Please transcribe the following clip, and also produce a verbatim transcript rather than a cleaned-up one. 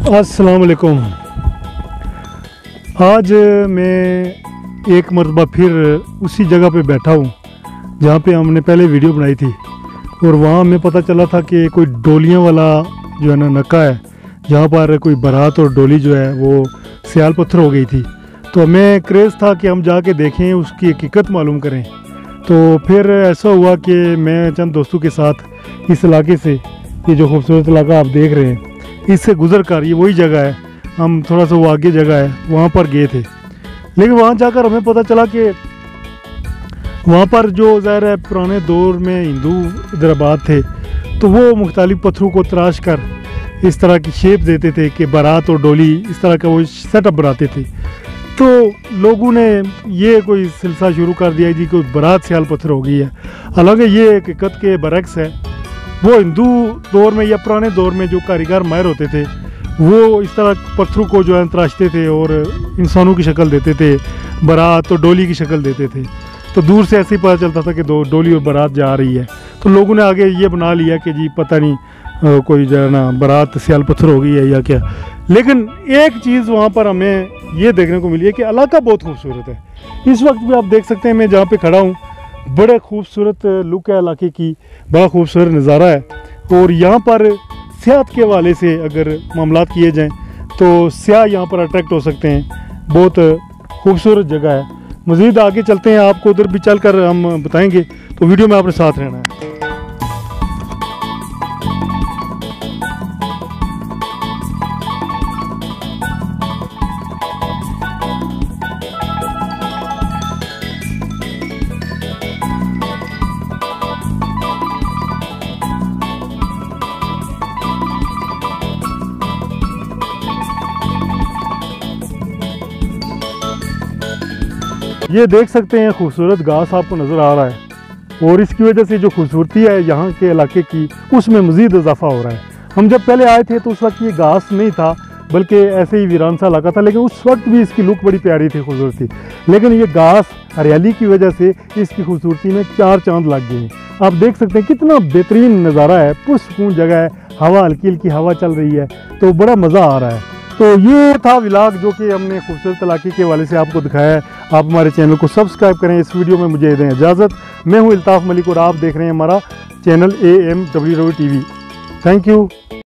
अस्सलाम वालेकुम। आज मैं एक मरतबा फिर उसी जगह पे बैठा हूँ जहाँ पे हमने पहले वीडियो बनाई थी, और वहाँ हमें पता चला था कि कोई डोलियाँ वाला जो है ना नक्का है, जहाँ पर कोई बारात और डोली जो है वो सियाल पत्थर हो गई थी। तो हमें क्रेज़ था कि हम जाके देखें, उसकी हकीकत मालूम करें। तो फिर ऐसा हुआ कि मैं चंद दोस्तों के साथ इस इलाके से, ये जो खूबसूरत इलाका आप देख रहे हैं, इससे गुज़र कर, ये वही जगह है, हम थोड़ा सा वो आगे जगह है वहाँ पर गए थे। लेकिन वहाँ जाकर हमें पता चला कि वहाँ पर जो ज़ाहिर है पुराने दौर में हिंदू इधर आबाद थे, तो वो मुख्तलिफ पत्थरों को तराश कर इस तरह की शेप देते थे कि बारात और डोली इस तरह का वो सेटअप बनाते थे। तो लोगों ने ये कोई सिलसिला शुरू कर दिया जी कोई बारात सियाल पत्थर हो गई है। हालांकि ये हकीकत के बरक्स है। वो हिंदू दौर में या पुराने दौर में जो कारीगर माहिर होते थे, वो इस तरह पत्थरों को जो है तराशते थे और इंसानों की शक्ल देते थे, बारात और डोली की शक्ल देते थे। तो दूर से ऐसे ही पता चलता था कि दो डोली और बारात जा रही है। तो लोगों ने आगे ये बना लिया कि जी पता नहीं आ, कोई जो है ना बारात सियाल पत्थर हो गई है या क्या। लेकिन एक चीज़ वहाँ पर हमें ये देखने को मिली है कि इलाका बहुत खूबसूरत है। इस वक्त भी आप देख सकते हैं, मैं जहाँ पे खड़ा हूँ, बड़े खूबसूरत लुक है इलाके की, बड़ा खूबसूरत नज़ारा है। और यहाँ पर सियाहत के हवाले से अगर मामलात किए जाएँ तो सियाह यहाँ पर अट्रैक्ट हो सकते हैं। बहुत खूबसूरत जगह है। मज़ीद आगे चलते हैं, आपको उधर भी चल कर हम बताएँगे, तो वीडियो में आपने साथ रहना है। ये देख सकते हैं खूबसूरत घास आपको नज़र आ रहा है, और इसकी वजह से जो खूबसूरती है यहाँ के इलाके की, उसमें मज़ीद इजाफा हो रहा है। हम जब पहले आए थे तो उस वक्त ये घास नहीं था, बल्कि ऐसे ही वीरान सा इलाका था, लेकिन उस वक्त भी इसकी लुक बड़ी प्यारी थी, खूबसूरती। लेकिन ये घास हरियाली की वजह से इसकी खूबसूरती में चार चांद लग गए हैं। आप देख सकते हैं कितना बेहतरीन नज़ारा है, पुरसकून जगह है, हवा हल्की हल्की हवा चल रही है, तो बड़ा मज़ा आ रहा है। तो ये था व्लॉग जो कि हमने खूबसूरत इलाके के हवाले से आपको दिखाया है। आप हमारे चैनल को सब्सक्राइब करें। इस वीडियो में मुझे दें इजाज़त। मैं हूं इल्ताफ़ मलिक और आप देख रहे हैं हमारा channel A M W W T V. Thank you.